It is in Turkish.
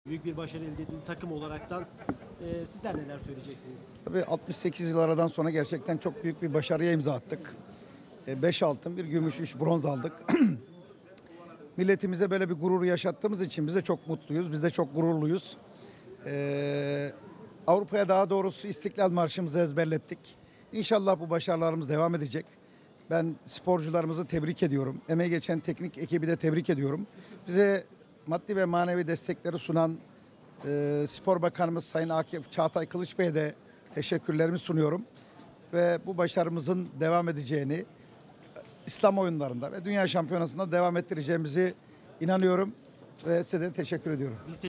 Büyük bir başarı elde edildi takım olaraktan. Sizler neler söyleyeceksiniz? Tabii 68 yıl aradan sonra gerçekten çok büyük bir başarıya imza attık. 5 altın, bir gümüş, 3 bronz aldık. Milletimize böyle bir gurur yaşattığımız için biz de çok mutluyuz. Biz de çok gururluyuz. Avrupa'ya daha doğrusu İstiklal Marşımızı ezberlettik. İnşallah bu başarılarımız devam edecek. Ben sporcularımızı tebrik ediyorum. Emeği geçen teknik ekibi de tebrik ediyorum. Bize maddi ve manevi destekleri sunan Spor Bakanımız Sayın Akif Çağatay Kılıç Bey'e de teşekkürlerimi sunuyorum. Ve bu başarımızın devam edeceğini İslam oyunlarında ve Dünya Şampiyonası'nda devam ettireceğimizi inanıyorum ve size de teşekkür ediyorum. Biz